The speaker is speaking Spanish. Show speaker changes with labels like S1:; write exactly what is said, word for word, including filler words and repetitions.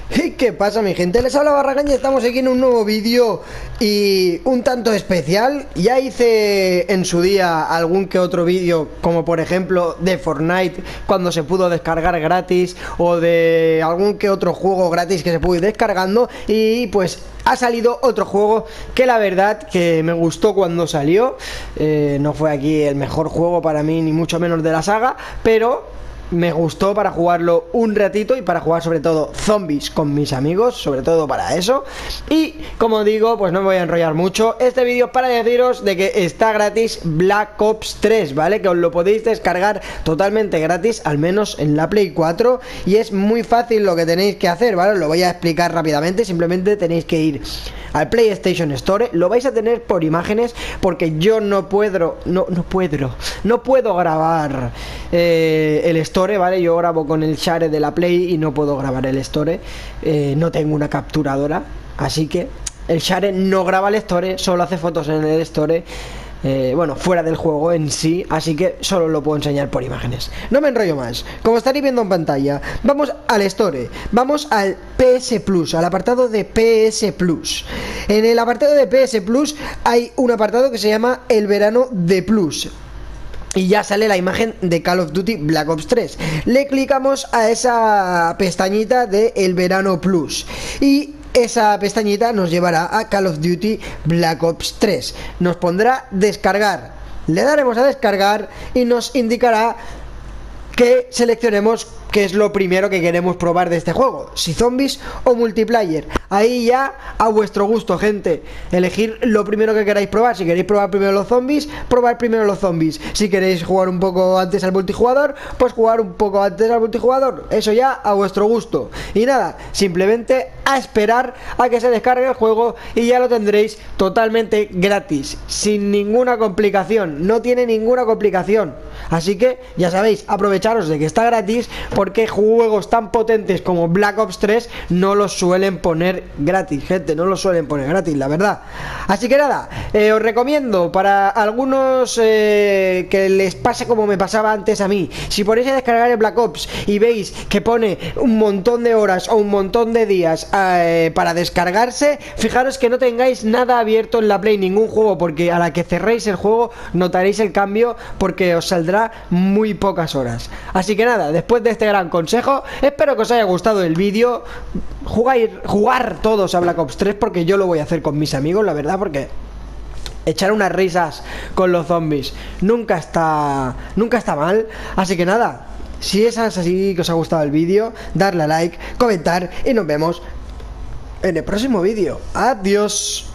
S1: ¿Y qué pasa, mi gente? Les habla Barragaña, estamos aquí en un nuevo vídeo y un tanto especial. Ya hice en su día algún que otro vídeo, como por ejemplo de Fortnite, cuando se pudo descargar gratis, o de algún que otro juego gratis que se pudo ir descargando. Y pues ha salido otro juego que la verdad que me gustó cuando salió. eh, No fue aquí el mejor juego para mí, ni mucho menos de la saga, pero me gustó para jugarlo un ratito y para jugar sobre todo zombies con mis amigos, sobre todo para eso. Y como digo, pues no me voy a enrollar mucho. Este vídeo para deciros de que está gratis Black Ops tres, ¿vale? Que os lo podéis descargar totalmente gratis, al menos en la Play cuatro. Y es muy fácil lo que tenéis que hacer, ¿vale? Os lo voy a explicar rápidamente. Simplemente tenéis que ir al PlayStation Store. Lo vais a tener por imágenes, porque yo no puedo, no, no puedo, no puedo grabar eh, el Store, ¿vale? Yo grabo con el share de la Play y no puedo grabar el Store. eh, No tengo una capturadora, así que el share no graba el Store, solo hace fotos en el Store. Eh, bueno, fuera del juego en sí, así que solo lo puedo enseñar por imágenes. No me enrollo más, como estaréis viendo en pantalla, vamos al Store, vamos al P S Plus, al apartado de P S Plus. En el apartado de P S Plus hay un apartado que se llama El Verano de Plus, y ya sale la imagen de Call of Duty Black Ops tres. Le clicamos a esa pestañita de El Verano Plus y esa pestañita nos llevará a Call of Duty Black Ops tres. Nos pondrá descargar. Le daremos a descargar y nos indicará que seleccionemos qué es lo primero que queremos probar de este juego, si zombies o multiplayer. Ahí ya a vuestro gusto, gente. Elegir lo primero que queráis probar. Si queréis probar primero los zombies, probar primero los zombies. Si queréis jugar un poco antes al multijugador, pues jugar un poco antes al multijugador. Eso ya a vuestro gusto. Y nada, simplemente a esperar a que se descargue el juego y ya lo tendréis totalmente gratis, sin ninguna complicación. No tiene ninguna complicación. Así que ya sabéis, aprovecharos de que está gratis, porque juegos tan potentes como Black Ops tres no los suelen poner gratis, gente, no los suelen poner gratis, la verdad. Así que nada, eh, os recomiendo para algunos eh, que les pase como me pasaba antes a mí. Si ponéis a descargar el Black Ops y veis que pone un montón de horas o un montón de días eh, para descargarse, fijaros que no tengáis nada abierto en la Play, ningún juego, porque a la que cerréis el juego notaréis el cambio, porque os saldrá muy pocas horas. Así que nada, después de este gran consejo, espero que os haya gustado el vídeo. Jugar, jugar todos a Black Ops tres, porque yo lo voy a hacer con mis amigos, la verdad, porque echar unas risas con los zombies nunca está, nunca está mal. Así que nada, si es así que os ha gustado el vídeo, darle a like, comentar y nos vemos en el próximo vídeo. Adiós.